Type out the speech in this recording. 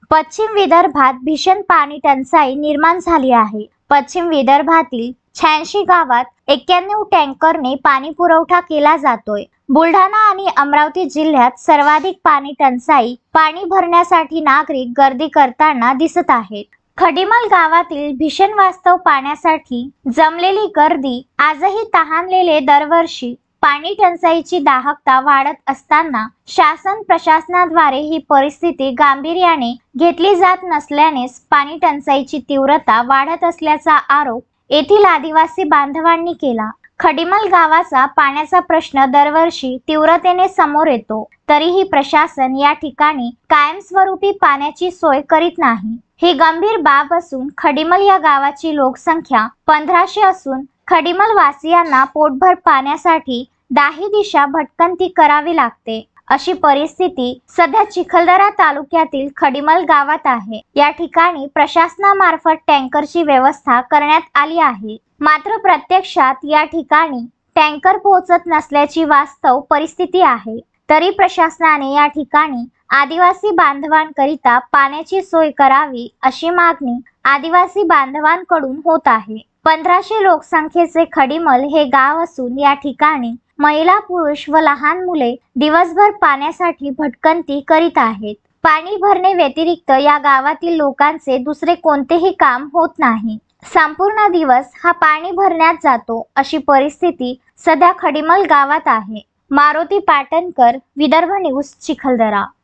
पश्चिम विदर्भात भीषण पाणी टंचाई निर्माण झाली आहे। पश्चिम विदर्भातील 86 गावात 91 टँकरने पाणी पुरवठा केला जातोय। बुलढाणा आणि अमरावती जिल्ह्यात सर्वाधिक पाणी टंचाई पाणी भरण्यासाठी नागरिक गर्दी करताना दिसत आहेत। खडीमल गावातील भीषण वास्तव पाण्यासाठी जमलेली गर्दी आजही तहानलेले दरवर्षी पाणी टंचाईची दाहकता वाढत असताना शासन प्रशासनाद्वारे ही परिस्थिती गांभीर्याने घेतली जात नसल्यानेच पाणी टंचाईची तीव्रता वाढत असल्याचा आरोप येथील आदिवासी बांधवांनी केला। खडीमल गावाचा पाण्याचा प्रश्न दरवर्षी तीव्रतेने समोर येतो, तरीही प्रशासन या ठिकाणी कायमस्वरूपी पाण्याची सोय करीत नाही। ही गंभीर बाब असून खडीमल या गावाची लोकसंख्या 1500 असून खडीमल वासियांना पोटभर पाण्यासाठी दाही दिशा भटकंती करावी लागते। अशी परिस्थिती सध्या चिखलदरा तालुक्यातील खडीमल गावात आहे। या ठिकाणी प्रशासनामार्फत टँकरची व्यवस्था करण्यात आली आहे, मात्र प्रत्यक्षात या ठिकाणी टँकर पोहोचत नसल्याची वास्तव परिस्थिती आहे। तरी प्रशासनाने या ठिकाणी आदिवासी बांधवांकरिता पाण्याची सोय करावी अशी मागणी आदिवासी बांधवांकडून होत आहे। 1500 लोकसंख्येचे खडीमल हे गाव असून या ठिकाणी महिला, पुरुष व लहान मुले दिवसभर पाण्यासाठी भटकंती करीत आहेत। पाणी भरणे व्यतिरिक्त या गावातील लोकांचे दुसरे कोणतेही काम होत नाही। संपूर्ण दिवस हा पाणी भरण्यात जातो, अशी परिस्थिती सध्या खडीमल गावात आहे। मारुती पाटणकर, विदर्भ न्यूज, चिखलदरा।